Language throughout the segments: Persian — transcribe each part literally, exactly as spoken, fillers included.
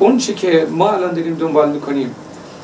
اون چی که ما الان داریم دنبال میکنیم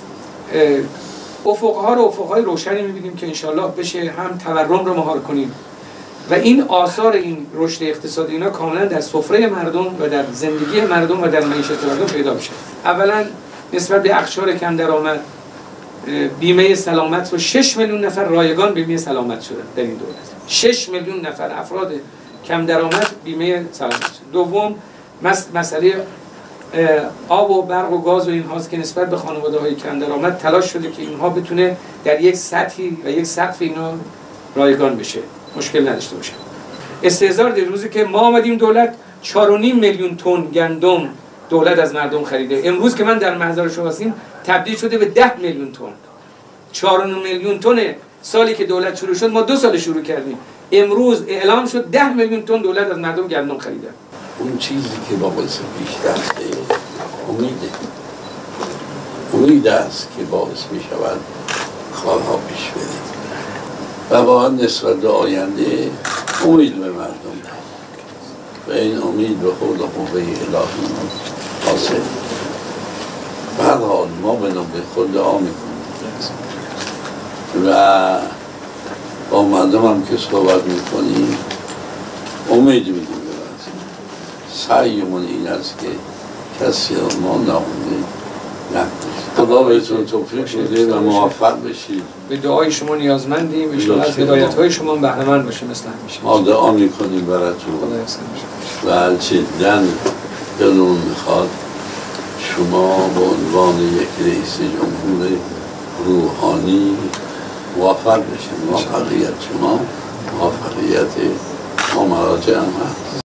افقها رو افقهای روشنی میبینیم که انشالله بشه هم تورم رو مهار کنیم و این آثار این رشد اقتصادی اینا کاملا در سفره مردم و در زندگی مردم و در معیشت مردم پیدا بشه. اولا نسبت به اقشار کم درآمد بیمه سلامت رو شش میلیون نفر رایگان بیمه سلامت شدن در این دولت. شش میلیون نفر افراد کم درآمد بیمه سلامت شدن. دوم مسئله آب و برق و گاز و این هاست که نسبت به خانواده‌های کم درآمد تلاش شده که اینها بتونه در یک سطحی و یک سقف اینا رایگان بشه، مشکل نداشته باشه. استحضار در روزی که ما آمدیم دولت چهار و نیم میلیون تن گندم دولت از مردم خریده. امروز که من در محضر شما هستیم تبدیل شده به ده میلیون تن. چهار و نیم میلیون تن سالی که دولت شروع شد ما دو سال شروع کردیم. امروز اعلام شد ده میلیون تن دولت از مردم گندم خریده. اون چیزی که باعث پیشرفت امیده امید است که باعث می شود کارها پیش بره و با نسبت به آینده امید به مردم و این امید به خود قوه الهی حاصل. به هر حال ما به نوبه خود دعا میکنیم و با مردم هم که صحبت میکنیم امید میدیم. سعیمون این است که کسی ما ناامیدی نکنید. خدا بهتون توفیق بده و موفق بشید. به دعای شما نیازمندیم. انشاءالله از هدایت‌های شما بهره مند باشیم مثل همیشه. ما دعا میکنیم براتون و جدا دلون میخواد شما به عنوان یک رئیس جمهور روحانی موفق بشید. موفقیت شما موفقیت ما مراجع هم هست.